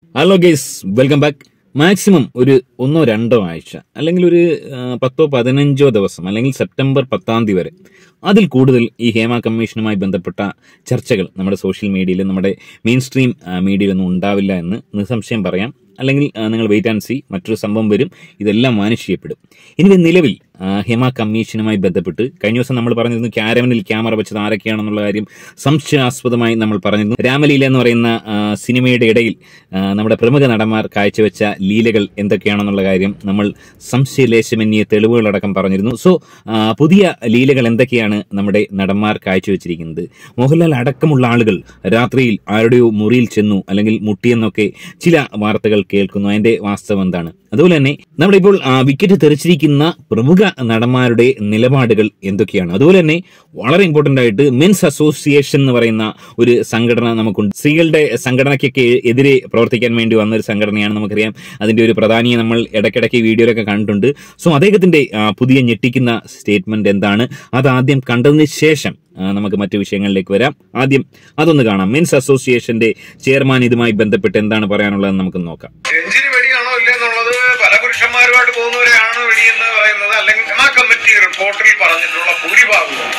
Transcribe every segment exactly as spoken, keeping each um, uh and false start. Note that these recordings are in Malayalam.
Hello guys, welcome back. Maximum ഒരു ഒന്നോ രണ്ടോ ആഴ്ച അല്ലെങ്കിൽ ഒരു പത്തോ പതിനഞ്ചോ ദിവസം അല്ലെങ്കിൽ സെപ്റ്റംബർ പത്താം തീയതി വരെ അതിൽ കൂടുതൽ ഈ ഹേമ കമ്മീഷനുമായി ബന്ധപ്പെട്ട ചർച്ചകൾ നമ്മുടെ സോഷ്യൽ മീഡിയയിലും നമ്മുടെ മെയിൻ സ്ട്രീം മീഡിയയിലൊന്നും ഉണ്ടാവില്ല എന്ന് നിസ്സംശയം പറയാം. അല്ലെങ്കിൽ നിങ്ങൾ വെയിറ്റ് ആൻഡ് സി, മറ്റൊരു സംഭവം വരും, ഇതെല്ലാം മാനേജ് ചെയ്യപ്പെടും. ഇനി നിലവിൽ ഹേമ കമ്മീഷനുമായി ബന്ധപ്പെട്ട് കഴിഞ്ഞ ദിവസം നമ്മൾ പറഞ്ഞിരുന്നു ക്യാരവനിൽ ക്യാമറ വെച്ചത് ആരൊക്കെയാണെന്നുള്ള കാര്യം സംശയാസ്പദമായി നമ്മൾ പറഞ്ഞിരുന്നു. രാമലീല എന്ന് പറയുന്ന സിനിമയുടെ ഇടയിൽ നമ്മുടെ പ്രമുഖ നടന്മാർ കാഴ്ചവെച്ച ലീലകൾ എന്തൊക്കെയാണെന്നുള്ള കാര്യം നമ്മൾ സംശയലേശമന്യ തെളിവുകളടക്കം പറഞ്ഞിരുന്നു. സോ പുതിയ ലീലകൾ എന്തൊക്കെയാണ് നമ്മുടെ നടന്മാർ കാഴ്ചവെച്ചിരിക്കുന്നത്? മോഹൻലാൽ അടക്കമുള്ള ആളുകൾ രാത്രിയിൽ ആരുടെയോ മുറിയിൽ ചെന്നു അല്ലെങ്കിൽ മുട്ടിയെന്നൊക്കെ ചില വാർത്തകൾ കേൾക്കുന്നു. അതിന്റെ വാസ്തവം എന്താണ്? അതുപോലെ തന്നെ നമ്മുടെ ഇപ്പോൾ വിക്കറ്റ് തെറിച്ചിരിക്കുന്ന പ്രമുഖ നടന്മാരുടെ നിലപാടുകൾ എന്തൊക്കെയാണ്? അതുപോലെ തന്നെ വളരെ ഇമ്പോർട്ടന്റ് ആയിട്ട് മെൻസ് അസോസിയേഷൻ എന്ന് പറയുന്ന ഒരു സംഘടന നമുക്കുണ്ട്. സ്ത്രീകളുടെ സംഘടനയ്ക്കൊക്കെ എതിരെ പ്രവർത്തിക്കാൻ വേണ്ടി വന്ന ഒരു സംഘടനയാണ്, നമുക്കറിയാം. അതിന്റെ ഒരു പ്രധാനിയെ നമ്മൾ ഇടയ്ക്കിടയ്ക്ക് വീഡിയോയിലൊക്കെ കണ്ടിട്ടുണ്ട്. സോ അദ്ദേഹത്തിന്റെ പുതിയ ഞെട്ടിക്കുന്ന സ്റ്റേറ്റ്മെന്റ് എന്താണ്? അത് ആദ്യം കണ്ടതിന് ശേഷം നമുക്ക് മറ്റു വിഷയങ്ങളിലേക്ക് വരാം. ആദ്യം അതൊന്ന് കാണാം. മെൻസ് അസോസിയേഷന്റെ ചെയർമാൻ ഇതുമായി ബന്ധപ്പെട്ട് എന്താണ് പറയാനുള്ളതെന്ന് നമുക്ക് നോക്കാം. വെടിയാണോ ഇല്ലെന്നുള്ളത് പല പുരുഷന്മാരുമായിട്ട് പോകുന്നവരെയാണ് വെടിയെന്ന് പറയുന്നത്. അല്ലെങ്കിൽ ആ കമ്മിറ്റി റിപ്പോർട്ടിൽ പറഞ്ഞിട്ടുള്ള ഭൂരിഭാഗവും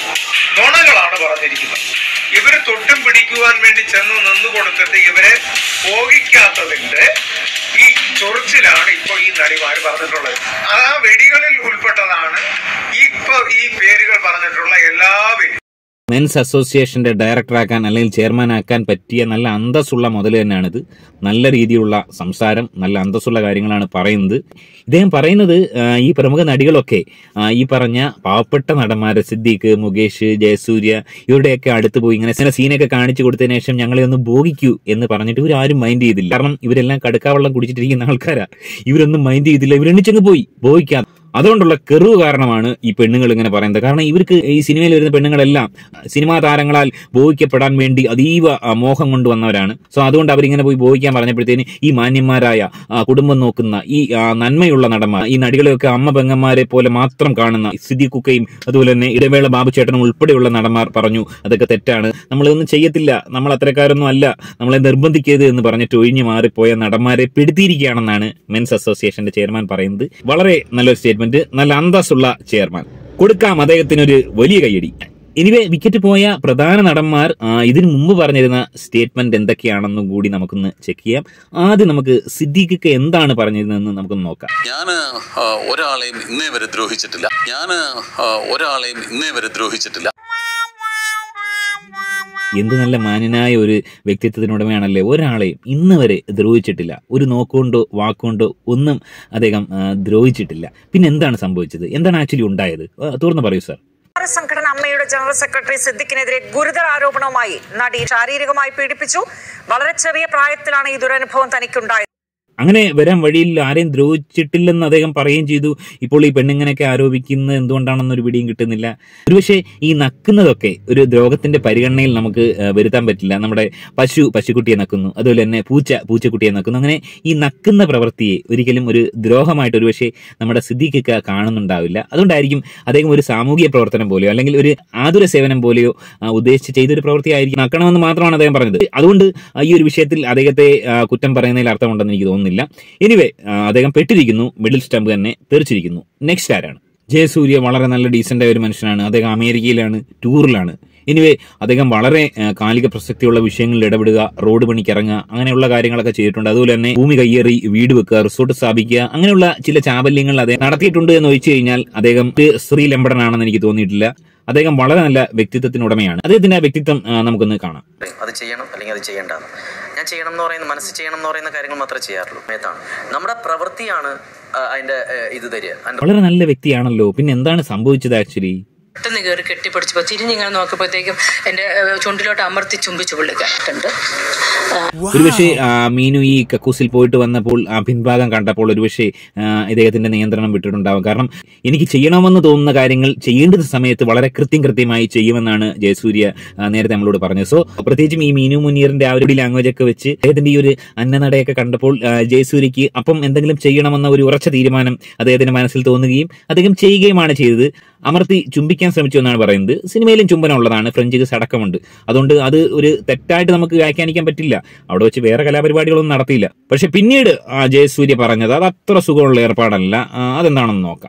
നുണകളാണ് പറഞ്ഞിരിക്കുന്നത്. ഇവര് തൊട്ടും പിടിക്കുവാൻ വേണ്ടി ചെന്ന് നിന്നു കൊടുത്തിട്ട് ഇവരെ പോകിക്കാത്തതിന്റെ ഈ ചൊറിച്ചിലാണ് ഇപ്പൊ ഈ നടിമാര് പറഞ്ഞിട്ടുള്ളത്. ആ വെടികളിൽ ഉൾപ്പെട്ടതാണ് ഇപ്പൊ ഈ പേരുകൾ പറഞ്ഞിട്ടുള്ള എല്ലാവരും. മെൻസ് അസോസിയേഷന്റെ ഡയറക്ടറാക്കാൻ അല്ലെങ്കിൽ ചെയർമാനാക്കാൻ പറ്റിയ നല്ല അന്തസ്സുള്ള മുതൽ തന്നെയാണിത്. നല്ല രീതിയിലുള്ള സംസാരം, നല്ല അന്തസ്സുള്ള കാര്യങ്ങളാണ് പറയുന്നത്. ഇദ്ദേഹം പറയുന്നത് ഈ പ്രമുഖ നടികളൊക്കെ ഈ പറഞ്ഞ പാവപ്പെട്ട നടന്മാര് സിദ്ദീഖ്, മുകേഷ്, ജയസൂര്യ ഇവരുടെയൊക്കെ അടുത്ത് പോയി ഇങ്ങനെ സീനൊക്കെ കാണിച്ചു കൊടുത്തതിന് ശേഷം ഞങ്ങളെ ഒന്ന് ഭോഗിക്കൂ എന്ന് പറഞ്ഞിട്ട് ഇവരാരും മൈൻഡ് ചെയ്തില്ല. കാരണം ഇവരെല്ലാം കടുക്കാവെള്ളം കുടിച്ചിട്ടിരിക്കുന്ന ആൾക്കാരാ. ഇവരൊന്നും മൈൻഡ് ചെയ്തില്ല. ഇവരെണ്ണിച്ചങ്ങ് പോയി ഭോഗിക്കാം. അതുകൊണ്ടുള്ള കെറിവ് കാരണമാണ് ഈ പെണ്ണുങ്ങൾ ഇങ്ങനെ പറയുന്നത്. കാരണം ഇവർക്ക് ഈ സിനിമയിൽ വരുന്ന പെണ്ണുങ്ങളെല്ലാം സിനിമാ താരങ്ങളാൽ ഭോഗിക്കപ്പെടാൻ വേണ്ടി അതീവ മോഹം കൊണ്ടുവന്നവരാണ്. സോ അതുകൊണ്ട് അവരിങ്ങനെ പോയി ഭോഗിക്കാൻ പറഞ്ഞപ്പോഴത്തേന് ഈ മാന്യന്മാരായ കുടുംബം നോക്കുന്ന ഈ നന്മയുള്ള നടന്മാർ, ഈ നടികളെയൊക്കെ അമ്മ പെങ്ങന്മാരെ പോലെ മാത്രം കാണുന്ന സിദ്ദീഖ് കുക്കയും അതുപോലെ തന്നെ ഇടവേള ബാബുചേട്ടനും ഉൾപ്പെടെയുള്ള നടന്മാർ പറഞ്ഞു അതൊക്കെ തെറ്റാണ്, നമ്മളൊന്നും ചെയ്യത്തില്ല, നമ്മൾ അത്തരക്കാരൊന്നും അല്ല, നമ്മളെ നിർബന്ധിക്കരുത് എന്ന് പറഞ്ഞിട്ട് ഒഴിഞ്ഞു മാറിപ്പോയ നടന്മാരെ പെടുത്തിയിരിക്കുകയാണെന്നാണ് മെൻസ് അസോസിയേഷന്റെ ചെയർമാൻ പറയുന്നത്. വളരെ നല്ലൊരു സ്റ്റേറ്റ്മെന്റ്, നല്ല അന്തസ്സുള്ള ചെയർമാൻ. കൊടുക്കാം അദ്ദേഹത്തിനൊരു വലിയ കയ്യടി. എനിവേ, വിക്കറ്റ് പോയ പ്രധാന നടന്മാർ ഇതിനു മുമ്പ് പറഞ്ഞിരുന്ന സ്റ്റേറ്റ്മെന്റ് എന്തൊക്കെയാണെന്നും കൂടി നമുക്കൊന്ന് ചെക്ക് ചെയ്യാം. ആദ്യം നമുക്ക് സിദ്ദീഖ് എന്താണ് പറഞ്ഞിരുന്നതെന്ന് നമുക്കൊന്ന് നോക്കാം. ഞാൻ ഒരാളെയും ഇന്നേ വരെ ദ്രോഹിച്ചിട്ടില്ല. ഞാൻ ഒരാളെയും ഇന്നേ വരെ ദ്രോഹിച്ചിട്ടില്ല. എന്ത് നല്ല മാന്യനായ ഒരു വ്യക്തിത്വത്തിനുടമയാണല്ലേ. ഒരാളെയും ഇന്ന് വരെ ദ്രോഹിച്ചിട്ടില്ല. ഒരു നോക്കുകൊണ്ടോ വാക്കുകൊണ്ടോ ഒന്നും അദ്ദേഹം ദ്രോഹിച്ചിട്ടില്ല. പിന്നെ എന്താണ് സംഭവിച്ചത്? എന്താണ് ആക്ച്വലി ഉണ്ടായത്? തുറന്നു പറയൂ സാർ. സംഘടന അമ്മയുടെ ജനറൽ സെക്രട്ടറി സിദ്ദിഖിനെതിരെ ഗുരുതര ആരോപണവുമായി നടി ശാരീരികമായി പീഡിപ്പിച്ചു. വളരെ ചെറിയ പ്രായത്തിലാണ് ഈ ദുരനുഭവം തനിക്കുണ്ടായത്. അങ്ങനെ വരാൻ വഴിയിൽ ആരെയും ദ്രോഹിച്ചിട്ടില്ലെന്ന് അദ്ദേഹം പറയുകയും ചെയ്തു. ഇപ്പോൾ ഈ പെണ്ണിങ്ങനെയൊക്കെ ആരോപിക്കുന്നത് എന്തുകൊണ്ടാണെന്നൊരു പിടിയും കിട്ടുന്നില്ല. ഒരുപക്ഷെ ഈ നക്കുന്നതൊക്കെ ഒരു ദ്രോഹത്തിന്റെ പരിഗണനയിൽ നമുക്ക് വരുത്താൻ പറ്റില്ല. നമ്മുടെ പശു പശുക്കുട്ടിയെ നക്കുന്നു, അതുപോലെ തന്നെ പൂച്ച പൂച്ചക്കുട്ടിയെ നക്കുന്നു. അങ്ങനെ ഈ നക്കുന്ന പ്രവൃത്തിയെ ഒരിക്കലും ഒരു ദ്രോഹമായിട്ട് ഒരുപക്ഷെ നമ്മുടെ സിദ്ദീഖ് കാണുന്നുണ്ടാവില്ല. അതുകൊണ്ടായിരിക്കും അദ്ദേഹം ഒരു സാമൂഹിക പ്രവർത്തനം പോലെയോ അല്ലെങ്കിൽ ഒരു ആതുര സേവനം പോലെയോ ഉദ്ദേശിച്ച് ചെയ്തൊരു പ്രവൃത്തി ആയിരിക്കും. നക്കണമെന്ന് മാത്രമാണ് അദ്ദേഹം പറഞ്ഞത്. അതുകൊണ്ട് ഈ ഒരു വിഷയത്തിൽ അദ്ദേഹത്തെ കുറ്റം പറയുന്നതിൽ അർത്ഥമുണ്ടെന്ന് എനിക്ക് തോന്നുന്നില്ല. എനിവേ, അദ്ദേഹം പെട്ടിരിക്കുന്നു, മിഡിൽ സ്റ്റംപ് തന്നെ തെറിച്ചിരിക്കുന്നു. നെക്സ്റ്റ് ആരാണ്? ജയസൂര്യ വളരെ നല്ല ഡീസന്റ് ആയ ഒരു മനുഷ്യനാണ്. അദ്ദേഹം അമേരിക്കയിലാണ്, ടൂറിലാണ്. എനിവേ, അദ്ദേഹം വളരെ കാലിക പ്രസക്തിയുള്ള വിഷയങ്ങളിൽ ഇടപെടുക, റോഡ് പണിക്ക് ഇറങ്ങുക, അങ്ങനെയുള്ള കാര്യങ്ങളൊക്കെ ചെയ്തിട്ടുണ്ട്. അതുപോലെ തന്നെ ഭൂമി കയ്യേറി വീട് വെക്കുക, റിസോർട്ട് സ്ഥാപിക്കുക, അങ്ങനെയുള്ള ചില ചാബല്യങ്ങൾ അദ്ദേഹം നടത്തിയിട്ടുണ്ട് എന്ന് ചോദിച്ചു കഴിഞ്ഞാൽ അദ്ദേഹം സ്ത്രീ ലംബടനാണെന്ന് എനിക്ക് തോന്നിയിട്ടില്ല. അദ്ദേഹം വളരെ നല്ല വ്യക്തിത്വത്തിനുടമയാണ്. അദ്ദേഹത്തിന്റെ ആ വ്യക്തിത്വം നമുക്കൊന്ന് കാണാം. അത് ചെയ്യണം അല്ലെങ്കിൽ അത് ചെയ്യേണ്ടതാണ്. ഞാൻ ചെയ്യണം എന്ന് പറയുന്ന, മനസ്സ് ചെയ്യണം എന്ന് പറയുന്ന കാര്യങ്ങൾ മാത്രമേ ചെയ്യാറുള്ളൂ. മേത്താണ് നമ്മുടെ പ്രവൃത്തിയാണ് അതിന്റെ ഇത് തരിക. വളരെ നല്ല വ്യക്തിയാണല്ലോ. പിന്നെ എന്താണ് സംഭവിച്ചത് ആക്ച്വലി? പെട്ടെന്ന് കയറി കെട്ടിപ്പിടിച്ചപ്പോൾ തിരിഞ്ഞിങ്ങനെ നോക്കിയപ്പോഴത്തേക്കും എന്റെ ചുണ്ടിലോട്ട് അമർത്തി ചുംബിച്ചു പുള്ളിക്കാട്ടുണ്ട്. ഒരുപക്ഷെ മീനു ഈ കക്കൂസിൽ പോയിട്ട് വന്നപ്പോൾ ആ പിൻഭാഗം കണ്ടപ്പോൾ ഒരുപക്ഷെ ഇദ്ദേഹത്തിന്റെ നിയന്ത്രണം വിട്ടിട്ടുണ്ടാവും. കാരണം എനിക്ക് ചെയ്യണമെന്ന് തോന്നുന്ന കാര്യങ്ങൾ ചെയ്യേണ്ട സമയത്ത് വളരെ കൃത്യം കൃത്യമായി ചെയ്യുമെന്നാണ് ജയസൂര്യ നേരത്തെ നമ്മളോട് പറഞ്ഞത്. സോ പ്രത്യേകിച്ചും ഈ മീനു മുനീറിന്റെ ആ ഒരു ലാംഗ്വേജ് ഒക്കെ വെച്ച് അദ്ദേഹത്തിന്റെ ഈ ഒരു അന്നനടയൊക്കെ കണ്ടപ്പോൾ ജയസൂര്യക്ക് അപ്പം എന്തെങ്കിലും ചെയ്യണമെന്ന ഒരു ഉറച്ച തീരുമാനം അദ്ദേഹത്തിന്റെ മനസ്സിൽ തോന്നുകയും അദ്ദേഹം ചെയ്യുകയുമാണ് ചെയ്തത്. അമർത്തി ചുംബിക്കാൻ ശ്രമിച്ചു എന്നാണ് പറയുന്നത്. സിനിമയിലും ചുംബനം ഉള്ളതാണ്, ഫ്രഞ്ച് കിസ് അടക്കമുണ്ട്. അതുകൊണ്ട് അത് ഒരു തെറ്റായിട്ട് നമുക്ക് വ്യാഖ്യാനിക്കാൻ പറ്റില്ല. അവിടെ വെച്ച് വേറെ കലാപരിപാടികളൊന്നും നടത്തിയില്ല. പക്ഷെ പിന്നീട് ജയസൂര്യ പറഞ്ഞത് അത് അത്ര സുഖമുള്ള ഏർപ്പാടല്ല. അതെന്താണെന്ന് നോക്കാം.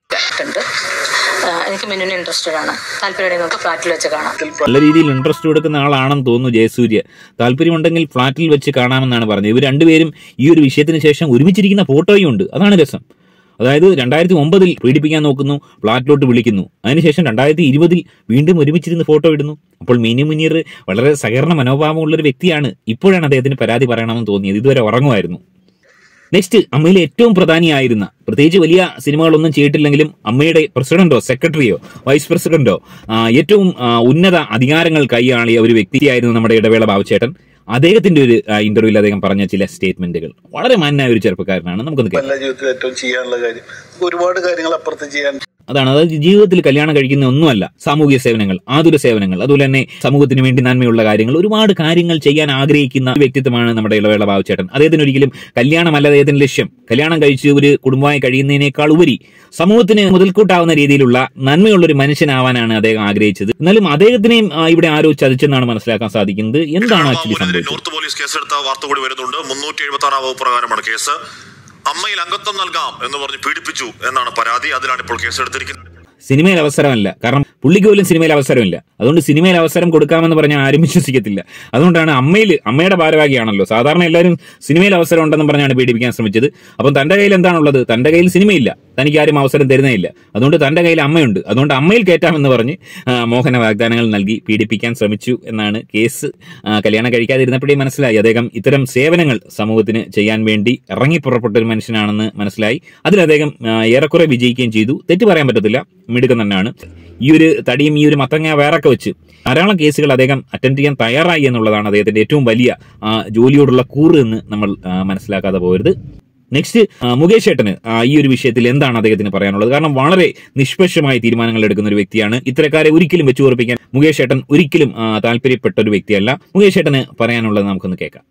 എനിക്ക് മിന്നുവിന് ഇൻട്രസ്റ്റഡ് ആണ്, താല്പര്യം നമുക്ക് ഫ്ലാറ്റിൽ വെച്ച് കാണാം. നല്ല രീതിയിൽ ഇൻട്രസ്റ്റ് കൊടുക്കുന്ന ആളാണെന്ന് തോന്നുന്നു ജയസൂര്യ. താല്പര്യമുണ്ടെങ്കിൽ ഫ്ളാറ്റിൽ വെച്ച് കാണാമെന്നാണ് പറഞ്ഞത്. ഇവർ രണ്ടുപേരും ഈ ഒരു വിഷയത്തിന് ശേഷം ഒരുമിച്ചിരിക്കുന്ന ഫോട്ടോയും ഉണ്ട്. അതാണ് രസം. അതായത് രണ്ടായിരത്തി ഒമ്പതിൽ പീഡിപ്പിക്കാൻ നോക്കുന്നു, ഫ്ളാറ്റിലോട്ട് വിളിക്കുന്നു. അതിനുശേഷം രണ്ടായിരത്തി ഇരുപതിൽ വീണ്ടും ഒരുമിച്ചിരുന്ന് ഫോട്ടോ ഇടുന്നു. അപ്പോൾ മിനി മുനീർ വളരെ സഹകരണ മനോഭാവമുള്ള ഒരു വ്യക്തിയാണ്. ഇപ്പോഴാണ് അദ്ദേഹത്തിന് പരാതി പറയണമെന്ന് തോന്നിയത്. ഇതുവരെ ഉറങ്ങുമായിരുന്നു. നെക്സ്റ്റ്, അമ്മയിലെ ഏറ്റവും പ്രധാനിയായിരുന്ന, പ്രത്യേകിച്ച് വലിയ സിനിമകളൊന്നും ചെയ്തിട്ടില്ലെങ്കിലും അമ്മയുടെ പ്രസിഡന്റോ സെക്രട്ടറിയോ വൈസ് പ്രസിഡന്റോ ഏറ്റവും ഉന്നത അധികാരങ്ങൾ കൈയാളിയ ഒരു വ്യക്തിയായിരുന്നു നമ്മുടെ ഇടവേള ബാബുചേട്ടൻ. അദ്ദേഹത്തിന്റെ ഒരു ഇന്റർവ്യൂവിൽ അദ്ദേഹം പറഞ്ഞ ചില സ്റ്റേറ്റ്മെന്റുകൾ വളരെ മാന്യനായ ഒരു ചെറുപ്പക്കാരനാണ്. നമുക്കൊന്ന് കേൾക്കാം. ജീവിതത്തിൽ ഏറ്റവും ചെയ്യാനുള്ള കാര്യം ഒരുപാട് കാര്യങ്ങൾ അപ്പുറത്ത് ചെയ്യാൻ അതാണ്. അതായത് ജീവിതത്തിൽ കല്യാണം കഴിക്കുന്ന ഒന്നുമല്ല, സാമൂഹിക സേവനങ്ങൾ, ആതുര സേവനങ്ങൾ, അതുപോലെ തന്നെ സമൂഹത്തിന് വേണ്ടി നന്മയുള്ള കാര്യങ്ങൾ, ഒരുപാട് കാര്യങ്ങൾ ചെയ്യാൻ ആഗ്രഹിക്കുന്ന വ്യക്തിത്വമാണ് നമ്മുടെ ഇടവേള ബാബുചേട്ടൻ. അദ്ദേഹത്തിന് ഒരിക്കലും കല്യാണമല്ല അദ്ദേഹത്തിന്റെ ലക്ഷ്യം. കല്യാണം കഴിച്ച് ഒരു കുടുംബമായി കഴിയുന്നതിനേക്കാൾ ഉപരി സമൂഹത്തിന് മുതൽക്കൂട്ടാവുന്ന രീതിയിലുള്ള നന്മയുള്ള ഒരു മനുഷ്യനാവാനാണ് അദ്ദേഹം ആഗ്രഹിച്ചത്. എന്നാലും അദ്ദേഹത്തിനെയും ഇവിടെ ആരോ ചതിച്ചെന്നാണ് മനസ്സിലാക്കാൻ സാധിക്കുന്നത്. എന്താണ് ആക്ച്വലി സംഭവിച്ചത്? നോർത്ത് പോലീസ് കേസെടുത്ത വാർത്ത കൂടി വരുന്നുണ്ട്. മുന്നൂറ്റി എഴുപത്തി ആറാം വകുപ്പ് പ്രകാരമാണ് കേസ്. അമ്മയിൽ അംഗത്വം നൽകാം എന്ന് പറഞ്ഞ് പീഡിപ്പിച്ചു എന്നാണ് പരാതി. അതിലാണ് ഇപ്പോൾ കേസെടുത്തിരിക്കുന്നത്. സിനിമയിൽ അവസരമല്ല, കാരണം പുള്ളിക്ക് പോലും സിനിമയിൽ അവസരമില്ല. അതുകൊണ്ട് സിനിമയിൽ അവസരം കൊടുക്കാമെന്ന് പറഞ്ഞാൽ ആരും വിശ്വസിക്കത്തില്ല. അതുകൊണ്ടാണ് അമ്മയിൽ, അമ്മയുടെ ഭാരവാഹിയാണല്ലോ. സാധാരണ എല്ലാവരും സിനിമയിൽ അവസരം ഉണ്ടെന്ന് പറഞ്ഞാണ് പീഡിപ്പിക്കാൻ ശ്രമിച്ചത്. അപ്പം തന്റെ കയ്യിൽ എന്താണുള്ളത്? തന്റെ കയ്യിൽ സിനിമയില്ല, തനിക്ക് ആരും അവസരം തരുന്നേയില്ല. അതുകൊണ്ട് തന്റെ കയ്യിൽ അമ്മയുണ്ട്, അതുകൊണ്ട് അമ്മയിൽ കയറ്റാമെന്ന് പറഞ്ഞ് മോഹന വാഗ്ദാനങ്ങൾ നൽകി പീഡിപ്പിക്കാൻ ശ്രമിച്ചു എന്നാണ് കേസ്. കല്യാണം കഴിക്കാതിരുന്നപ്പോഴേ മനസ്സിലായി അദ്ദേഹം ഇത്തരം സേവനങ്ങൾ സമൂഹത്തിന് ചെയ്യാൻ വേണ്ടി ഇറങ്ങി പുറപ്പെട്ട ഒരു മനുഷ്യനാണെന്ന് മനസ്സിലായി. അതിൽ അദ്ദേഹം ഏറെക്കുറെ വിജയിക്കുകയും ചെയ്തു. തെറ്റ് പറയാൻ പറ്റത്തില്ല, മിടുക്കം തന്നെയാണ്. ഈ ഒരു തടിയും ഈ ഒരു മത്തങ്ങ വേറൊക്കെ വെച്ച് ധാരാളം കേസുകൾ അദ്ദേഹം അറ്റൻഡ് ചെയ്യാൻ തയ്യാറായി എന്നുള്ളതാണ് അദ്ദേഹത്തിന്റെ ഏറ്റവും വലിയ ജോലിയോടുള്ള കൂറ് എന്ന് നമ്മൾ മനസ്സിലാക്കാതെ പോകരുത്. നെക്സ്റ്റ്, മുകേഷ് ഏട്ടന് ഈ ഒരു വിഷയത്തിൽ എന്താണ് അദ്ദേഹത്തിന് പറയാനുള്ളത്? കാരണം വളരെ നിഷ്പക്ഷമായ തീരുമാനങ്ങൾ എടുക്കുന്ന ഒരു വ്യക്തിയാണ്. ഇത്തരക്കാരെ ഒരിക്കലും വെച്ചു ഉറപ്പിക്കാൻ മുകേഷ് ഏട്ടൻ ഒരിക്കലും താല്പര്യപ്പെട്ട ഒരു വ്യക്തിയല്ല. മുകേഷ് ഏട്ടന് പറയാനുള്ളത് നമുക്കൊന്ന് കേൾക്കാം.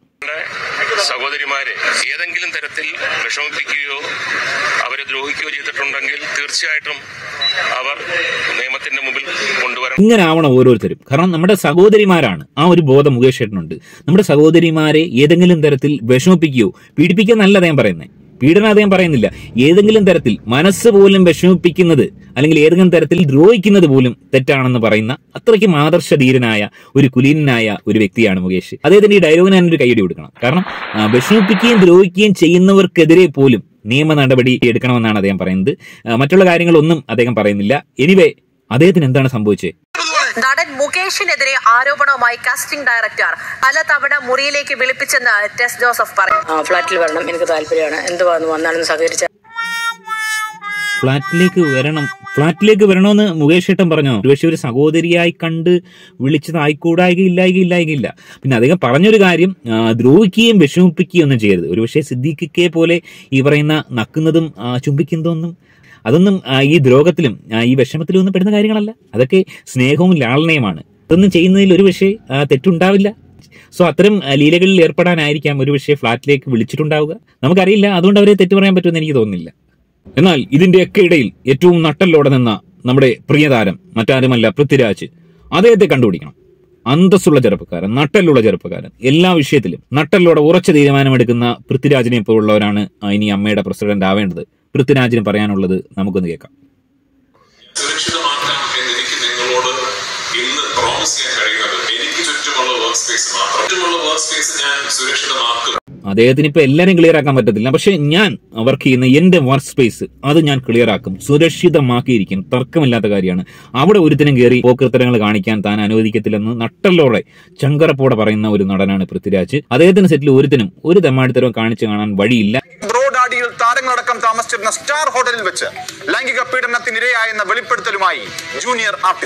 സഹോദരിമാരെ ഏതെങ്കിലും തരത്തിൽ വിഷമിപ്പിക്കുകയോ അവരെ ദ്രോഹിക്കുകയോ ചെയ്തിട്ടുണ്ടെങ്കിൽ തീർച്ചയായിട്ടും അവർ നിയമത്തിന്റെ മുമ്പിൽ കൊണ്ടുവരണം. ഇങ്ങനെ ആവണം ഓരോരുത്തരും. കാരണം നമ്മുടെ സഹോദരിമാരാണ്. ആ ഒരു ബോധം മുകേഷ് ഏട്ടനുണ്ട്. നമ്മുടെ സഹോദരിമാരെ ഏതെങ്കിലും തരത്തിൽ വിഷമിപ്പിക്കുകയോ പീഡിപ്പിക്കുക എന്നല്ല അദ്ദേഹം പറയുന്നത്. പീഡനം അദ്ദേഹം പറയുന്നില്ല. ഏതെങ്കിലും തരത്തിൽ മനസ്സ് പോലും വിഷമിപ്പിക്കുന്നത് അല്ലെങ്കിൽ ഏതെങ്കിലും തരത്തിൽ ദ്രോഹിക്കുന്നത് പോലും തെറ്റാണെന്ന് പറയുന്ന അത്രയ്ക്കും ആദർശധീരനായ ഒരു കുലീനനായ ഒരു വ്യക്തിയാണ് മുകേഷ്. അദ്ദേഹത്തിന്റെ ഈ ഡയലോഗിന് തന്നെ ഒരു കൈയടി കൊടുക്കണം. കാരണം വിഷമിപ്പിക്കുകയും ദ്രോഹിക്കുകയും ചെയ്യുന്നവർക്കെതിരെ പോലും നിയമ നടപടി എടുക്കണമെന്നാണ് അദ്ദേഹം പറയുന്നത്. മറ്റുള്ള കാര്യങ്ങളൊന്നും അദ്ദേഹം പറയുന്നില്ല. എനിവേ, അദ്ദേഹത്തിന് എന്താണ് സംഭവിച്ചത്? നടൻ മുകേഷിനെതിരെ ആരോപണവുമായി കാസ്റ്റിംഗ് ഡയറക്ടർ പലതവണ മുറിയിലേക്ക് വിളിപ്പിച്ചെന്ന് ടെസ് ജോസഫ് പറഞ്ഞു. ഫ്ലാറ്റിൽ വരണം, എനിക്ക് താല്പര്യമാണ്, എന്ത് വന്നാണെന്ന് സഹകരിച്ച ഫ്ളാറ്റിലേക്ക് വരണം ഫ്ളാറ്റിലേക്ക് വരണമെന്ന് മുകേഷ് ഏട്ടൻ പറഞ്ഞോ? ഒരുപക്ഷെ ഒരു സഹോദരിയായി കണ്ട് വിളിച്ചത് ആയിക്കൂടായിക ഇല്ലായിക ഇല്ലായികയില്ല. പിന്നെ അദ്ദേഹം പറഞ്ഞൊരു കാര്യം, ദ്രോഹിക്കുകയും വിഷമിപ്പിക്കുകയും ഒന്നും ചെയ്യരുത്. ഒരുപക്ഷെ സിദ്ദീഖിക്കെ പോലെ ഈ പറയുന്ന നക്കുന്നതും ചുംബിക്കുന്നതൊന്നും അതൊന്നും ഈ ദ്രോഹത്തിലും ഈ വിഷമത്തിലും ഒന്നും പെടുന്ന കാര്യങ്ങളല്ല. അതൊക്കെ സ്നേഹവും ലാളനയുമാണ്. അതൊന്നും ചെയ്യുന്നതിൽ ഒരു പക്ഷേ തെറ്റുണ്ടാവില്ല. സോ അത്തരം ലീലകളിൽ ഏർപ്പെടാനായിരിക്കാം ഒരു പക്ഷേ ഫ്ളാറ്റിലേക്ക് വിളിച്ചിട്ടുണ്ടാവുക. നമുക്കറിയില്ല. അതുകൊണ്ട് അവരെ തെറ്റു പറയാൻ പറ്റുമെന്ന് എനിക്ക് തോന്നുന്നില്ല. എന്നാൽ ഇതിന്റെയൊക്കെ ഇടയിൽ ഏറ്റവും നട്ടല്ലോടെ നിന്ന നമ്മുടെ പ്രിയതാരം മറ്റാരുമല്ല, പൃഥ്വിരാജ്. അദ്ദേഹത്തെ കണ്ടുപിടിക്കണം. അന്തസ്സുള്ള ചെറുപ്പക്കാരൻ, നട്ടല്ലുള്ള ചെറുപ്പക്കാരൻ, എല്ലാ വിഷയത്തിലും നട്ടല്ലോടെ ഉറച്ച തീരുമാനമെടുക്കുന്ന പൃഥ്വിരാജിനെ പോലുള്ളവരാണ് ഇനി അമ്മയുടെ പ്രസിഡന്റ് ആവേണ്ടത്. പൃഥ്വിരാജിന് പറയാനുള്ളത് നമുക്കൊന്ന് കേൾക്കാം. സുരക്ഷിതമാക്കാം എന്ന് എനിക്ക് നിങ്ങളോട് ഇന്ന് പ്രോമിസ് ചെയ്യാൻ കഴിയുന്നത് എനിക്ക് ചുറ്റുമുള്ള വർക്ക് സ്പേസ് മാത്രം. ചുറ്റുമുള്ള വർക്ക് സ്പേസ് ഞാൻ സുരക്ഷിതമാക്കും. അദ്ദേഹത്തിന് ഇപ്പൊ എല്ലാവരും ക്ലിയർ ആക്കാൻ പറ്റത്തില്ല. പക്ഷെ ഞാൻ വർക്ക് ചെയ്യുന്ന എന്റെ വർക്ക് സ്പേസ് അത് ഞാൻ ക്ലിയർ ആക്കും, സുരക്ഷിതമാക്കിയിരിക്കും. തർക്കമില്ലാത്ത കാര്യമാണ്. അവിടെ ഒരുത്തനും കയറി പോക്കൃത്തരങ്ങൾ കാണിക്കാൻ താൻ അനുവദിക്കത്തില്ലെന്ന് നട്ടല്ലോടെ ചങ്കറപ്പോടെ പറയുന്ന ഒരു നടനാണ് പൃഥ്വിരാജ്. അദ്ദേഹത്തിന്റെ സെറ്റിൽ ഒരുത്തനും ഒരു തെമ്മാടിത്തരവും കാണിച്ചു കാണാൻ വഴിയില്ല. ബ്രോഡാഡിയിൽ താരങ്ങളടക്കം താമസിച്ചിരുന്ന സ്റ്റാർ ഹോട്ടലിൽ വെച്ച് ലൈംഗിക പീഡനത്തിനിരയായെന്ന വെളിപ്പെടുത്തലുമായി ജൂനിയർ ആർട്ടിസ്റ്റ്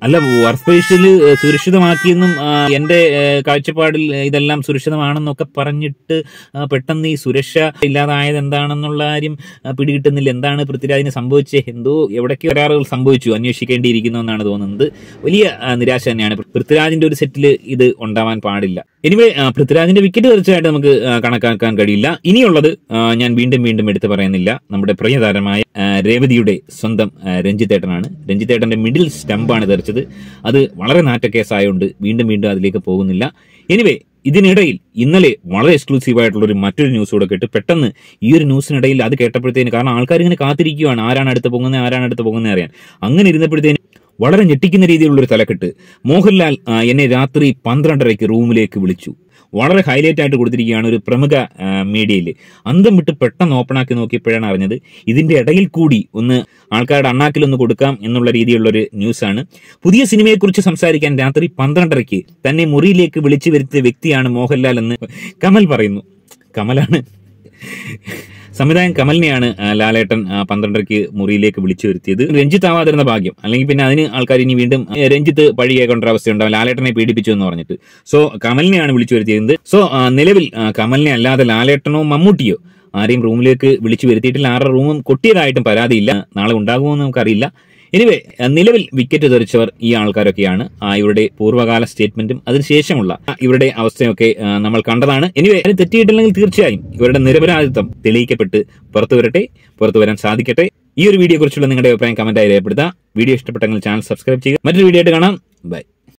അല്ല, വർക്ക് സ്പേസിൽ സുരക്ഷിതമാക്കിയെന്നും എന്റെ കാഴ്ചപ്പാടിൽ ഇതെല്ലാം സുരക്ഷിതമാണെന്നൊക്കെ പറഞ്ഞിട്ട് പെട്ടെന്ന് ഈ സുരക്ഷ ഇല്ലാതായത് എന്താണെന്നുള്ള കാര്യം പിടികിട്ടുന്നില്ല. എന്താണ് പൃഥ്വിരാജിന് സംഭവിച്ചേ? എന്തോ എവിടേക്ക് കരാറുകൾ സംഭവിച്ചു, അന്വേഷിക്കേണ്ടിയിരിക്കുന്നു എന്നാണ് തോന്നുന്നത്. വലിയ നിരാശ തന്നെയാണ്. പൃഥ്വിരാജിന്റെ ഒരു സെറ്റിൽ ഇത് ഉണ്ടാവാൻ പാടില്ല. എനിവേ, പൃഥ്വിരാജിന്റെ വിക്കറ്റ് തീർച്ചയായിട്ടും നമുക്ക് കണക്കാക്കാൻ കഴിയില്ല. ഇനിയുള്ളത് ഞാൻ വീണ്ടും വീണ്ടും എടുത്തു പറയുന്നില്ല, നമ്മുടെ പ്രിയതാരമായ രേവതിയുടെ സ്വന്തം രഞ്ജിത്തേട്ടനാണ്. രഞ്ജിത്തേട്ടന്റെ മിഡിൽ സ്റ്റംപാണ് തെറിച്ചത്. അത് വളരെ നാറ്റക്കേസായതുകൊണ്ട് വീണ്ടും വീണ്ടും അതിലേക്ക് പോകുന്നില്ല. എനിവേ, ഇതിനിടയിൽ ഇന്നലെ വളരെ എക്സ്ക്ലൂസീവ് ആയിട്ടുള്ള ഒരു മറ്റൊരു ന്യൂസ് കൂടെ കേട്ട് പെട്ടെന്ന് ഈ ഒരു ന്യൂസിനിടയിൽ അത് കേട്ടപ്പോഴത്തേന്, കാരണം ആൾക്കാർ ഇങ്ങനെ കാത്തിരിക്കുകയാണ് ആരാണ് അടുത്ത് പോകുന്നത് ആരാണ് അടുത്ത് പോകുന്നത് അറിയാൻ. അങ്ങനെ ഇരുന്നപ്പോഴത്തേന് വളരെ ഞെട്ടിക്കുന്ന രീതിയിലുള്ള ഒരു തലക്കെട്ട്. മോഹൻലാൽ എന്നെ രാത്രി പന്ത്രണ്ടരയ്ക്ക് റൂമിലേക്ക് വിളിച്ചു. വളരെ ഹൈലൈറ്റ് ആയിട്ട് കൊടുത്തിരിക്കുകയാണ് ഒരു പ്രമുഖ മീഡിയയിൽ. അന്തം വിട്ട് പെട്ടെന്ന് ഓപ്പണാക്കി നോക്കിയപ്പോഴാണ് അറിഞ്ഞത് ഇതിന്റെ ഇടയിൽ കൂടി ഒന്ന് ആൾക്കാരുടെ അണ്ണാക്കിലൊന്ന് കൊടുക്കാം എന്നുള്ള രീതിയിലുള്ളൊരു ന്യൂസാണ്. പുതിയ സിനിമയെക്കുറിച്ച് സംസാരിക്കാൻ രാത്രി പന്ത്രണ്ടരയ്ക്ക് തന്നെ മുറിയിലേക്ക് വിളിച്ചു വരുത്തിയ വ്യക്തിയാണ് മോഹൻലാൽ എന്ന് കമൽ പറയുന്നു. കമലാണ് സംവിധായകൻ കമലിനെയാണ് ലാലേട്ടൻ പന്ത്രണ്ടരയ്ക്ക് മുറിയിലേക്ക് വിളിച്ചു വരുത്തിയത്. രഞ്ജിത്ത് ആവാതിരുന്ന ഭാഗ്യം, അല്ലെങ്കിൽ പിന്നെ അതിന് ആൾക്കാർ ഇനി വീണ്ടും രഞ്ജിത്ത് പഴി കേൾക്കേണ്ട അവസ്ഥയുണ്ടാവും, ലാലേട്ടനെ പീഡിപ്പിച്ചു എന്ന് പറഞ്ഞിട്ട്. സോ കമലിനെയാണ് വിളിച്ചു വരുത്തിയത്. സോ നിലവിൽ കമലിനെ അല്ലാതെ ലാലേട്ടനോ മമ്മൂട്ടിയോ ആരെയും റൂമിലേക്ക് വിളിച്ചു വരുത്തിയിട്ടില്ല. ആരുടെ റൂമും കൊട്ടിയതായിട്ടും പരാതിയില്ല. നാളെ ഉണ്ടാകുമോ എന്ന് നമുക്കറിയില്ല. എനിവേ, നിലവിൽ വിക്കറ്റ് തെറിച്ചവർ ഈ ആൾക്കാരൊക്കെയാണ്. ഇവരുടെ പൂർവ്വകാല സ്റ്റേറ്റ്മെന്റും അതിനുശേഷമുള്ള ഇവരുടെ അവസ്ഥയൊക്കെ നമ്മൾ കണ്ടതാണ്. എനിവേ, അതിന് തെറ്റിയിട്ടില്ലെങ്കിൽ തീർച്ചയായും ഇവരുടെ നിരപരാധിത്വം തെളിയിക്കപ്പെട്ട് പുറത്തു വരട്ടെ, പുറത്തു വരാൻ സാധിക്കട്ടെ. ഈ ഒരു വീഡിയോ കുറിച്ചുള്ള നിങ്ങളുടെ അഭിപ്രായം കമന്റായി രേഖപ്പെടുത്തുക. വീഡിയോ ഇഷ്ടപ്പെട്ടെങ്കിൽ ചാനൽ സബ്സ്ക്രൈബ് ചെയ്യുക. മറ്റൊരു വീഡിയോ ആയിട്ട് കാണാം. ബൈ.